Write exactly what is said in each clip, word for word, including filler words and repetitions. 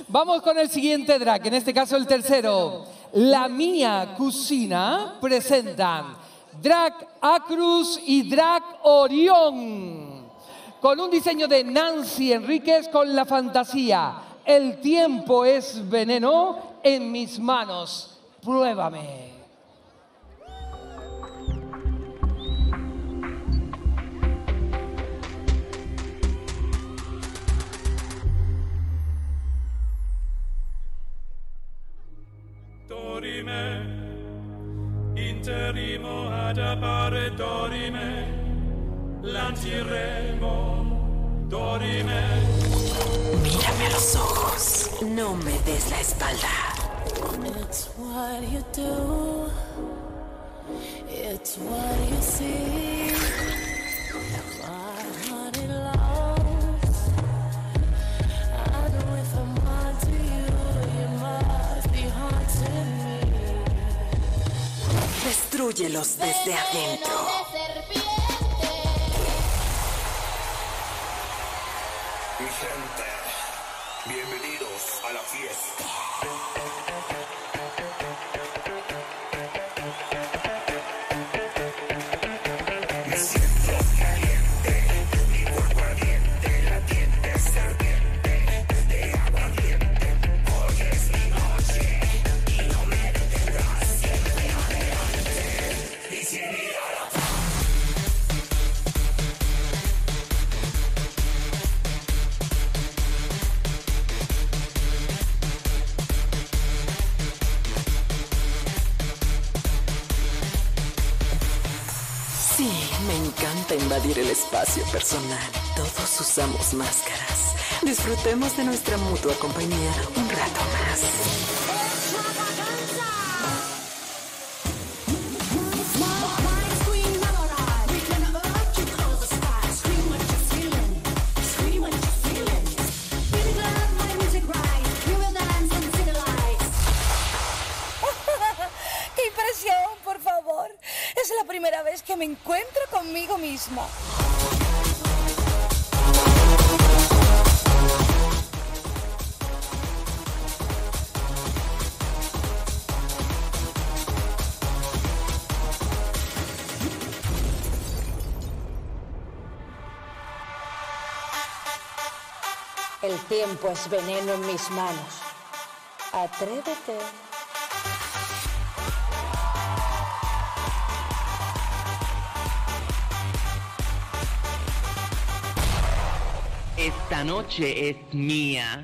Vamos con el siguiente drag, en este caso el tercero. La Mía Cocina presentan Drag Acruz y Drag Orión. Con un diseño de Nancy Enríquez con la fantasía. El tiempo es veneno en mis manos. Pruébame. Dorime, interimo ad appare dorime, lanciremo, dorime. Mírame a los ojos, no me des la espalda. It's what you do, it's what you see. My heart is lost. I know if I'm hard to you, you must be haunting me. Destrúyelos desde adentro. Mi gente, bienvenidos a la fiesta. Me siento caliente, mi cuerpo ardiente, latiente, serpiente, de aguardiente. Hoy es mi noche y no me detendrás, siempre adelante y sin mirar atrás. Sí, me encanta invadir el espacio personal. Todos usamos máscaras. Disfrutemos de nuestra mutua compañía un rato más. ¡Qué impresión, por favor! Es la primera vez que me encuentro conmigo misma. El tiempo es veneno en mis manos. Atrévete. Esta noche es mía.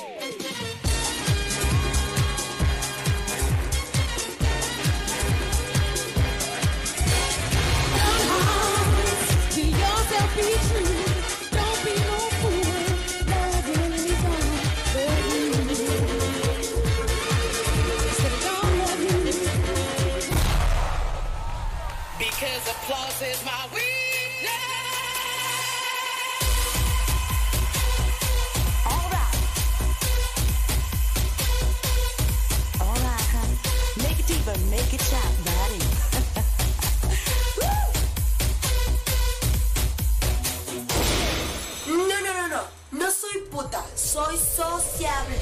Because applause is my weakness. All right. All right, honey. Make it deeper, make it shine, buddy. No, no, no, no. No soy puta. Soy sociable.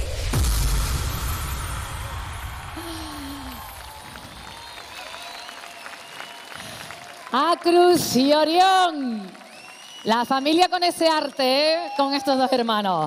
Acruz y Orión. La familia con ese arte, ¿eh? Con estos dos hermanos.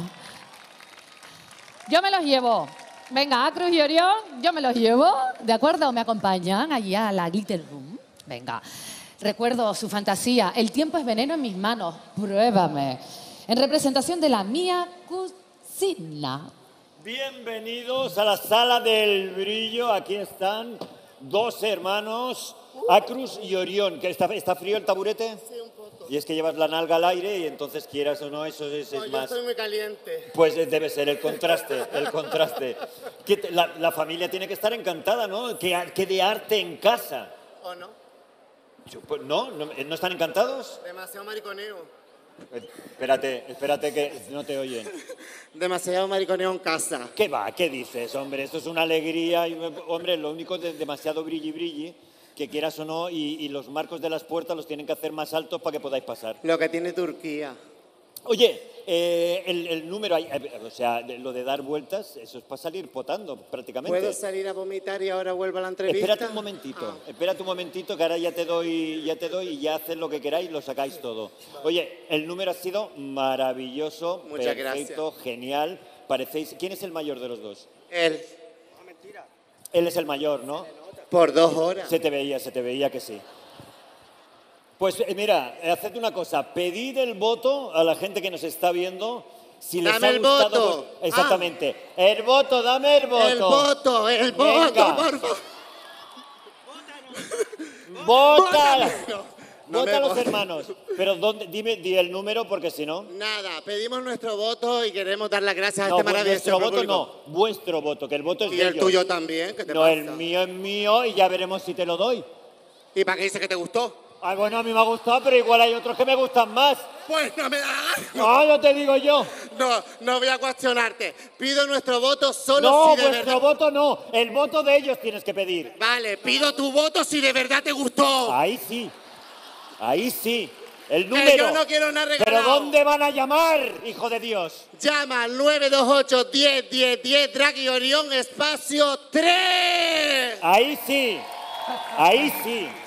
Yo me los llevo. Venga, Acruz y Orión, yo me los llevo. ¿De acuerdo? ¿Me acompañan allí a la Glitter Room? Venga. Recuerdo su fantasía. El tiempo es veneno en mis manos. Pruébame. En representación de La Mía Cocina. Bienvenidos a la Sala del Brillo. Aquí están dos hermanos, Acruz y Orión. ¿Que está, ¿Está frío el taburete? Sí, un poco. Y es que llevas la nalga al aire y entonces quieras o no, eso es, es No, yo más... estoy muy caliente. Pues eh, debe ser el contraste, el contraste. Que te- la, la familia tiene que estar encantada, ¿no? Que, a- que de arte en casa. ¿O no? Yo, pues, ¿no? ¿No? ¿No están encantados? Demasiado mariconeo. Eh, Espérate, espérate que no te oyen. Demasiado mariconeo en casa. ¿Qué va? ¿Qué dices, hombre? Esto es una alegría. Y, hombre, lo único de demasiado brilli brilli, que quieras o no, y, y los marcos de las puertas los tienen que hacer más altos para que podáis pasar. Lo que tiene Turquía. Oye, eh, el, el número, ahí, eh, o sea, de- lo de dar vueltas, eso es para salir potando prácticamente. ¿Puedo salir a vomitar y ahora vuelvo a la entrevista? Espérate un momentito, espérate un momentito que ahora ya te doy, ya te doy y ya haces lo que queráis, lo sacáis todo. Oye, el número ha sido maravilloso, Muchas perfecto, genial. Parecéis, ¿quién es el mayor de los dos? Él. Él es el mayor, ¿no? Por dos horas. Se te veía, se te veía que sí. Pues eh, mira, eh, haced una cosa, pedid el voto a la gente que nos está viendo. Si les Dame ha el gustado, voto. pues- exactamente. El voto, dame el voto. El voto, el voto, Venga. por favor. Vota. No, no Vota me a los voto. hermanos. Pero ¿dónde? Dime di el número porque si no. Nada, pedimos nuestro voto y queremos dar las gracias No, a este vuestro maravilloso voto público. no, vuestro voto, que el voto es Y de el ellos. tuyo también, ¿qué te No, pasa? el mío es mío y ya veremos si te lo doy. ¿Y para qué dices que te gustó? Ah, bueno, a mí me ha gustado, pero igual hay otros que me gustan más. Pues no me da No, no te digo yo. No, no voy a cuestionarte. Pido nuestro voto solo No, si de vuestro verdad... voto no. El voto de ellos tienes que pedir. Vale, pido tu voto si de verdad te gustó. Ahí sí. Ahí sí. El Que número. yo no quiero nada ¿Pero regalado. dónde van a llamar, hijo de Dios? Llama al nueve dos ocho, diez, diez, diez, Drag y Orión, espacio tres. Ahí sí. Ahí sí.